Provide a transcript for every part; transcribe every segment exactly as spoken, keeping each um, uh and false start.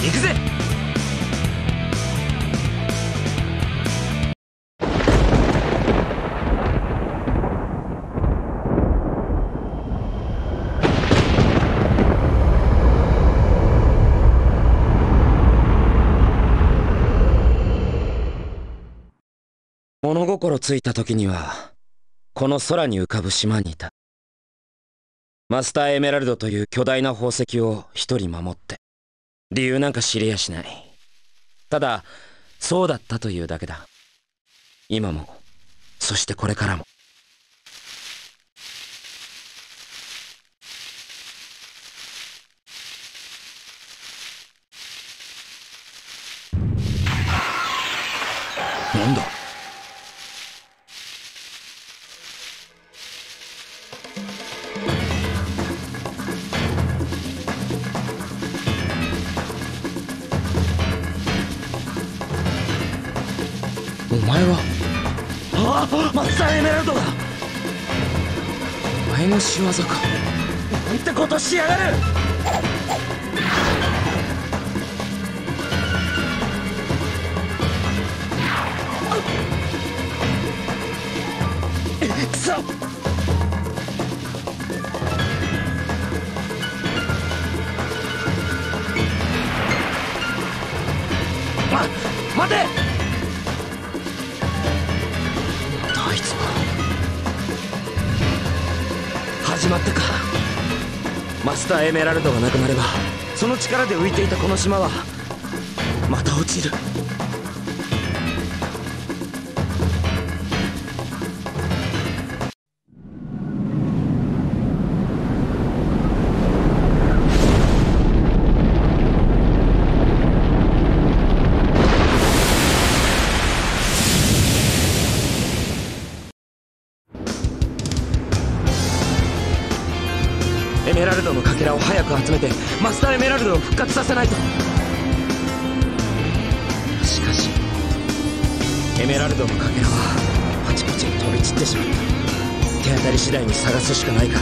行くぜ。物心ついた時にはこの空に浮かぶ島にいた。マスターエメラルドという巨大な宝石を一人守って、理由なんか知りやしない。ただそうだったというだけだ。今も、そしてこれからも。なんだ。お前は。ああ、マスターエメラルドだ。お前の仕業か。なんてことしやがる。くそ。ま、待て。あいつは始まったか。マスターエメラルドがなくなれば、その力で浮いていたこの島はまた落ちる。エメラルドのかけらを早く集めてマスターエメラルドを復活させないと。しかしエメラルドのかけらはあちこちに飛び散ってしまった。手当たり次第に探すしかないか。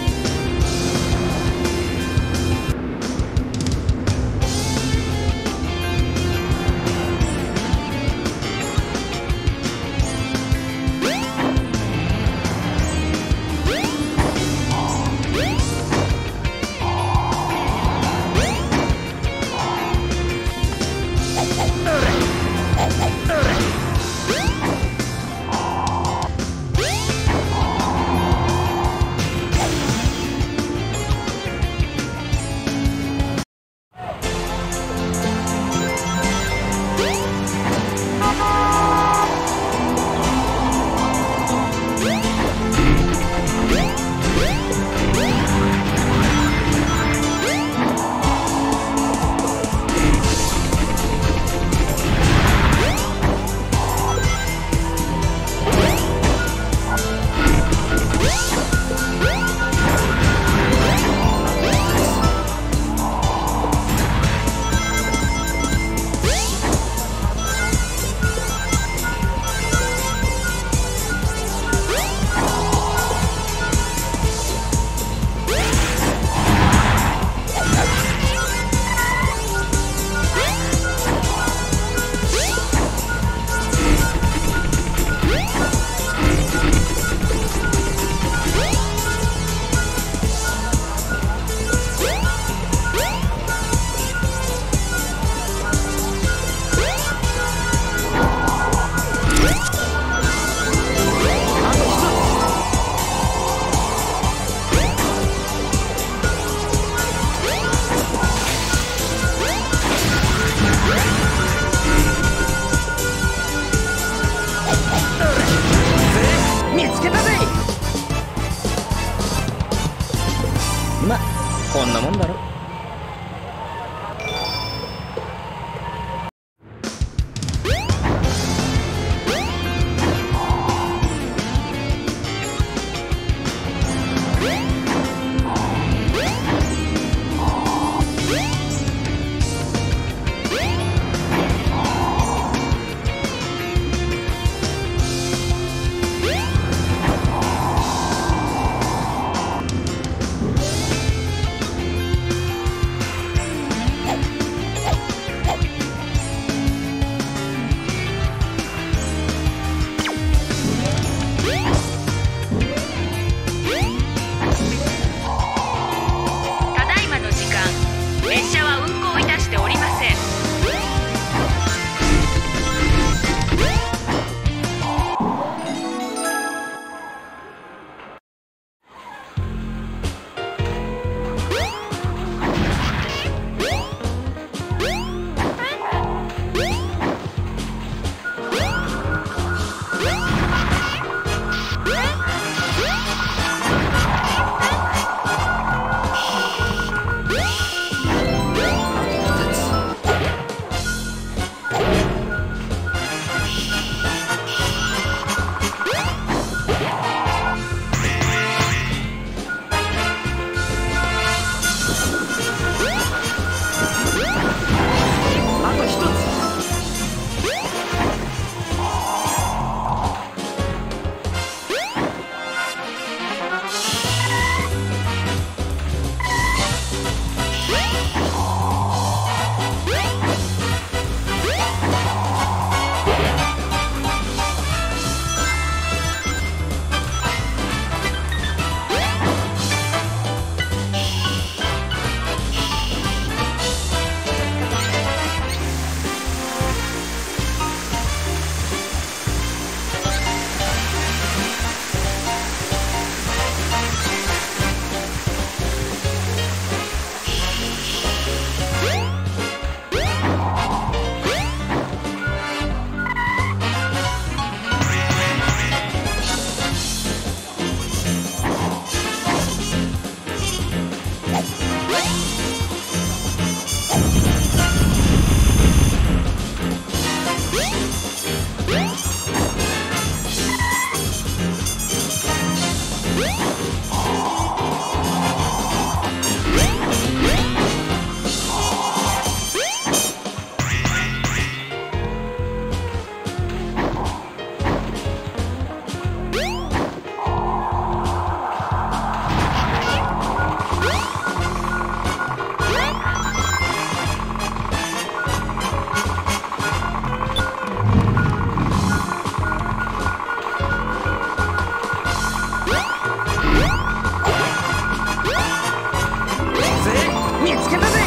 ま、こんなもんだろ。 見つけたぜ。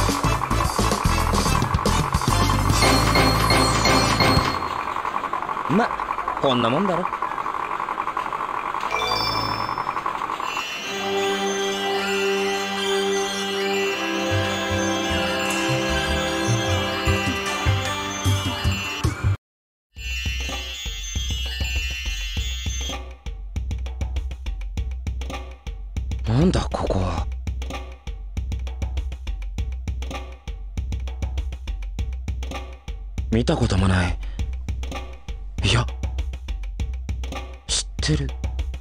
ま、こんなもんだろ。なんだここは。見たこともない。いや、知ってる。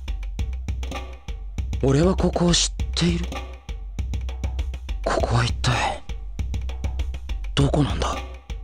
俺はここを知っている。ここは一体どこなんだ。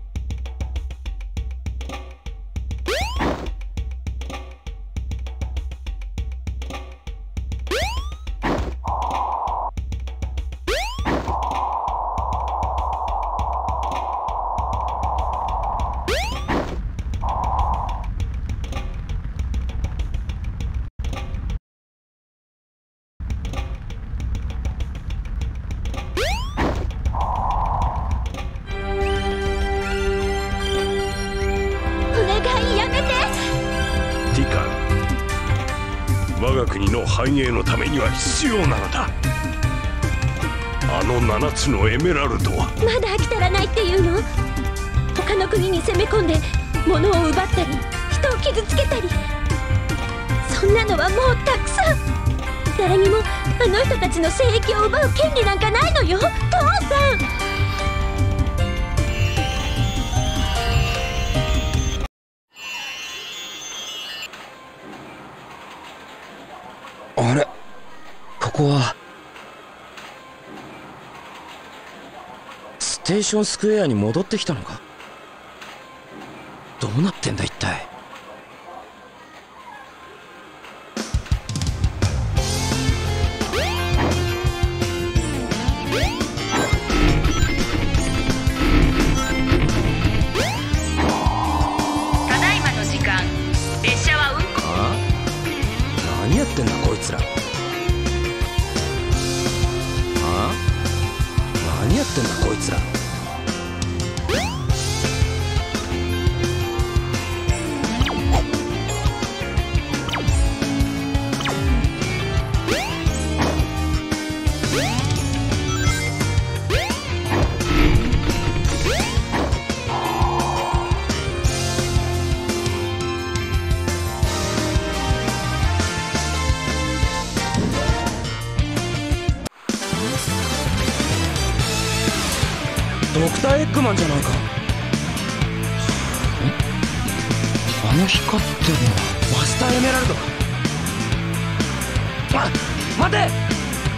我が国の繁栄のためには必要なのだ。あの七つのエメラルドはまだ飽き足らないっていうの？他の国に攻め込んで物を奪ったり人を傷つけたり、そんなのはもうたくさん。誰にもあの人たちの聖域を奪う権利なんかないのよ、父さん。 あれ、ここはステーションスクエアに戻ってきたのか。どうなってんだ一体。 ただいまの時間、列車は運行。 ああ、何やってんだこいつら。ああ、何やってんだこいつら。ドクターエッグマンじゃないか。あの光ってるのはマスターエメラルドか。あ、待て。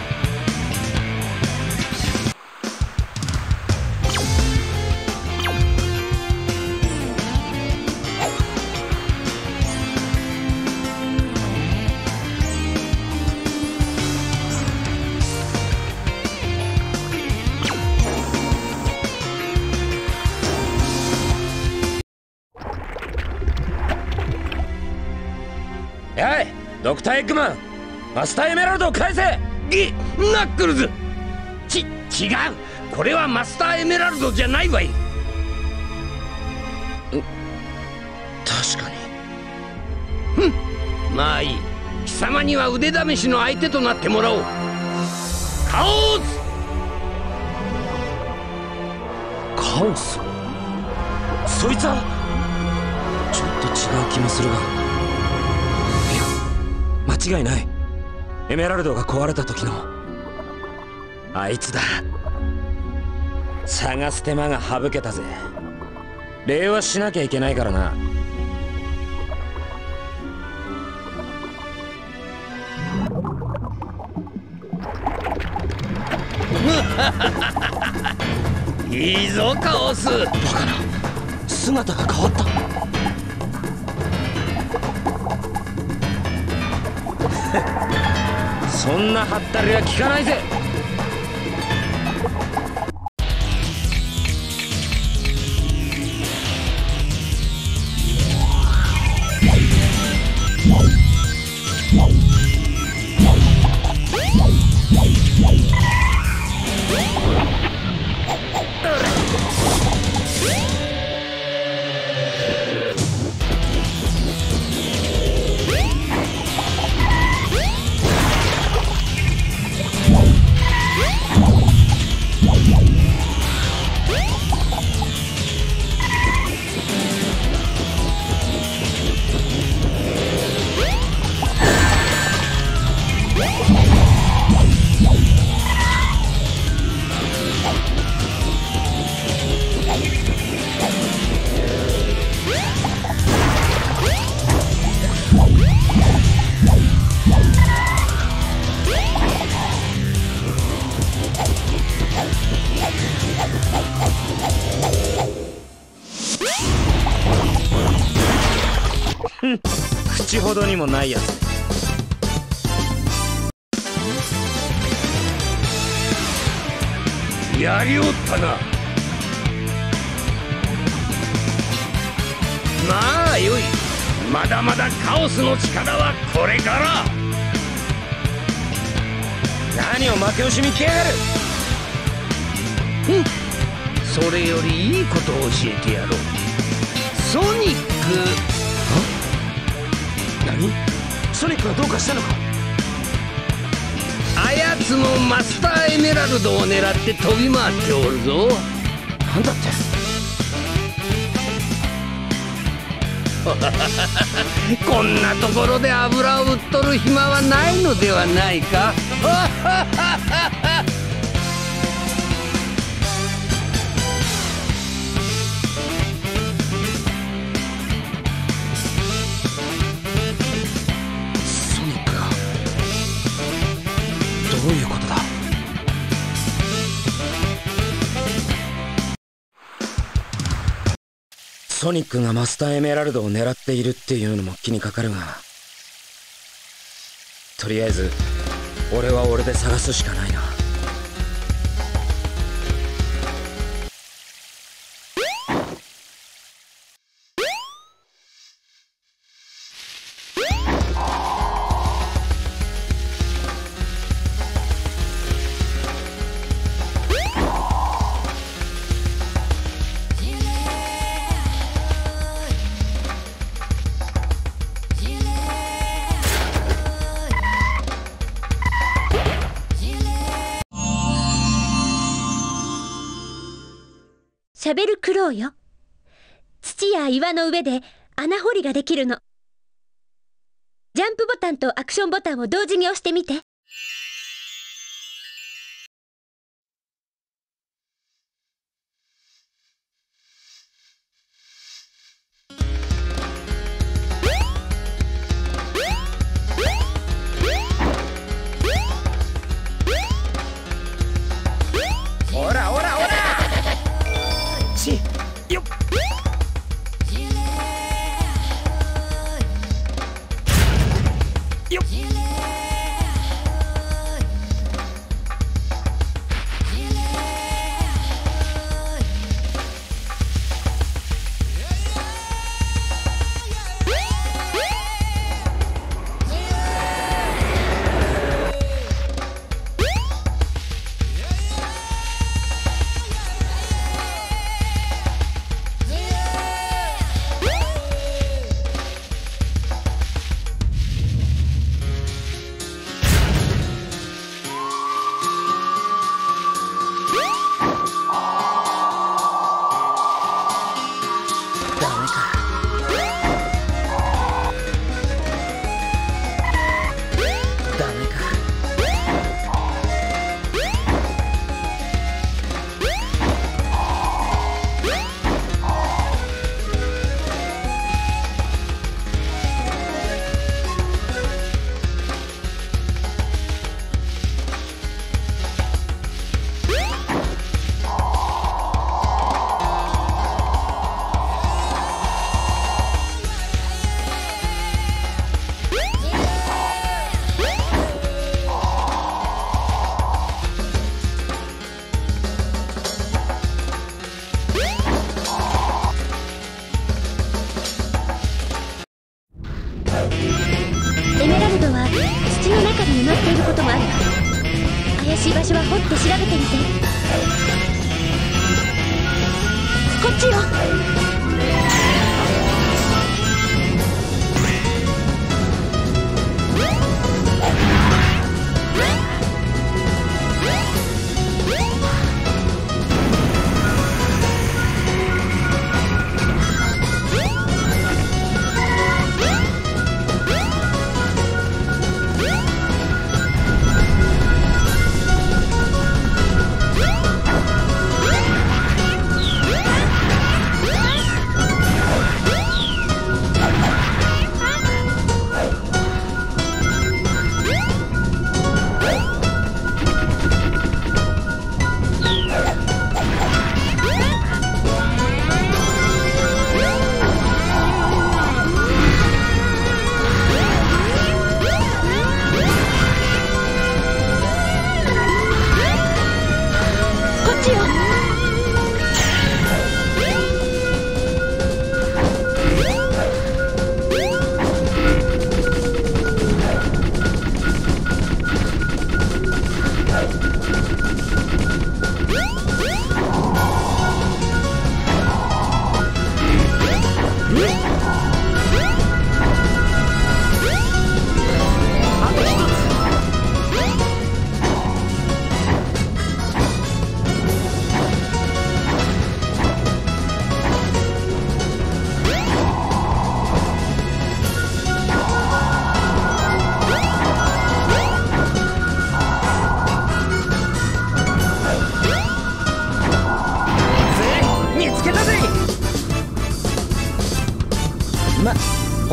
やい、ドクターエッグマン、マスターエメラルドを返せ。 ギナックルズ、ち違う、これはマスターエメラルドじゃないわい。 確かに。 ふん、まあいい。貴様には腕試しの相手となってもらおう。カオス。 カオス。そいつはちょっと違う気もするが。間違いない。エメラルドが壊れた時のあいつだ。探す手間が省けたぜ。礼はしなきゃいけないからな。 いいぞカオス。 バカな、姿が変わった。そんなハったりは効かないぜ。 うわっ口ほどにもないやつ。 やりおったな。まあよい。まだまだカオスの力はこれから。 何を負け惜しみきやがる。 うん、それよりいいことを教えてやろう。ソニック。 何？ソニックはどうかしたのか？ あやつもマスターエメラルドを狙って飛び回っておるぞ。 なんだって？ こんなところで油を売っとる暇はないのではないか。 ソニックがどういうことだ？ソニックがマスターエメラルドを狙っているっていうのも気にかかるが、とりあえず俺は俺で探すしかないな。 シャベルクローよ。土や岩の上で穴掘りができるの。ジャンプボタンとアクションボタンを同時に押してみて。 ほらほらほら。ちよっ。よっ。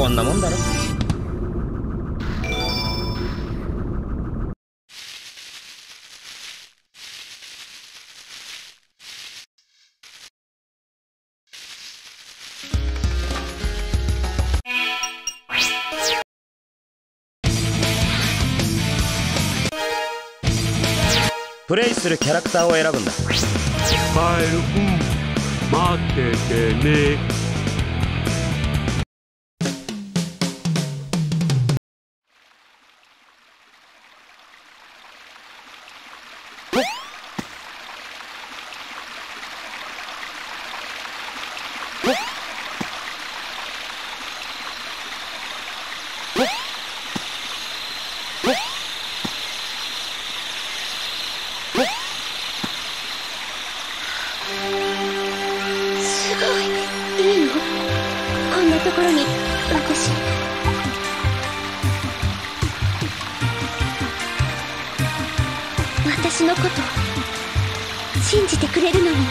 こんなもんだろ。プレイするキャラクターを選ぶんだ。 カエル君、待っててね。 すごい。いいの？こんなところに私。私のこと信じてくれるのに。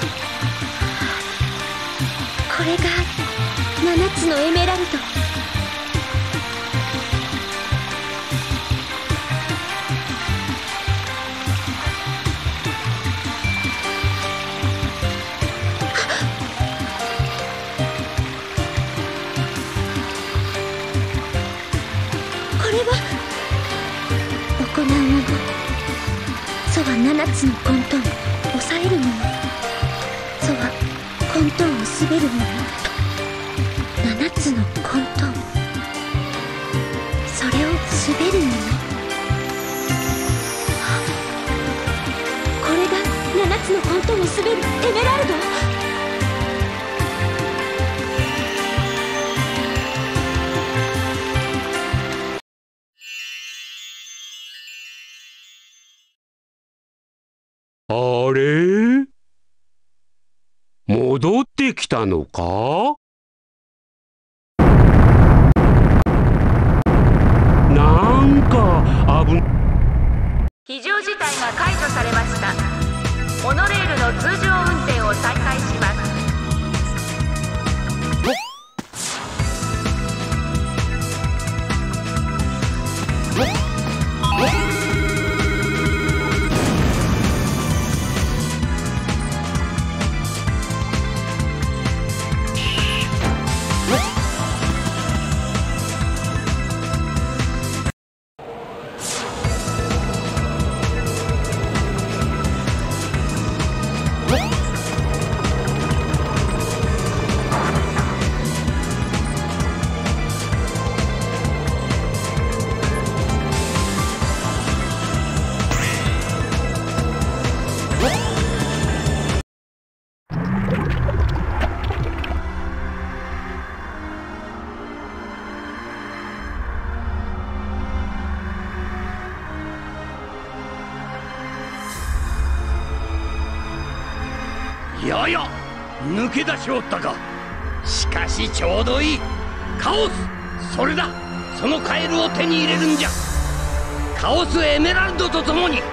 これが七つのエメラルド。行うもの、そは七つの混沌を抑えるもの、そは混沌を滑るもの。七つの混沌、それを滑るもの。これが七つの混沌を滑るエメラルド。 あれ？戻ってきたのか？なんか危ん… 非常事態が解除されました。モノレールの通常運転を再開します。 やや抜け出しおったか。しかしちょうどいい。カオス、それだ。そのカエルを手に入れるんじゃ。カオスエメラルドと共に。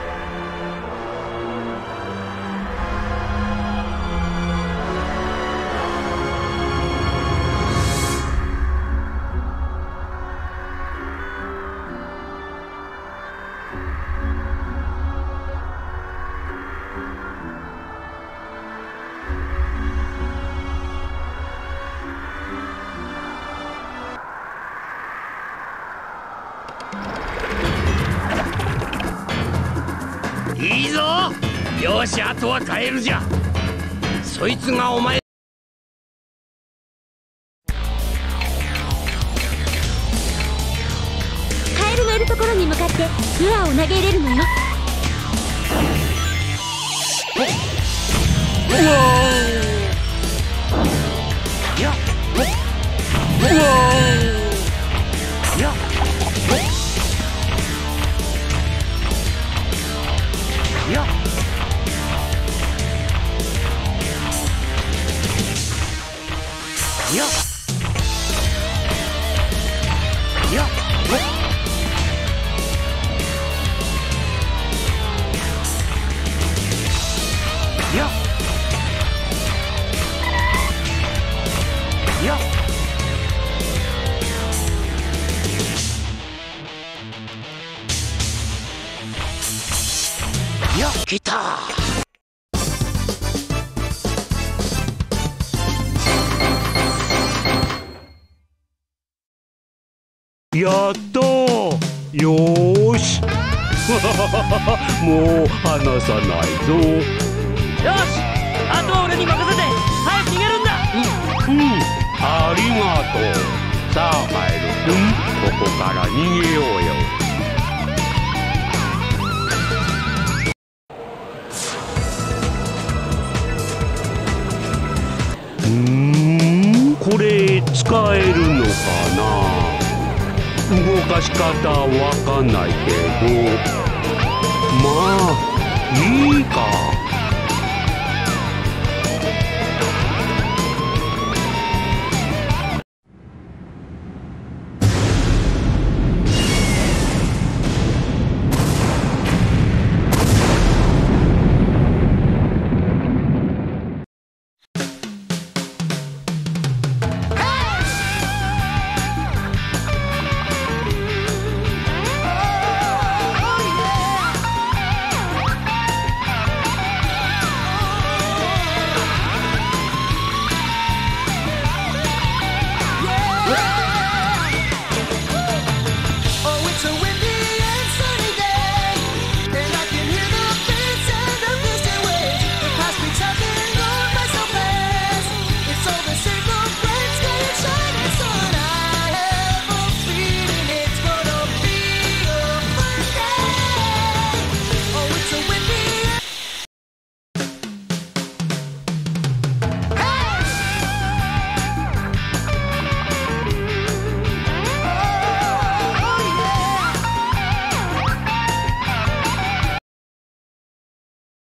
いいぞ。よし、あとはカエルじゃ。そいつがお前。 カエルのいるところに向かってルアーを投げ入れるのよ。 うわーやっうわーやっやっやっやっやったー。よーしもう離さないぞ。 よし、あとは俺に任せて早く逃げるんだ。 うん、うん、ありがとう。さあカエル君、ここから逃げようよ。うーん、これ使えるのかな。動かし方わかんないけど、まあいいか。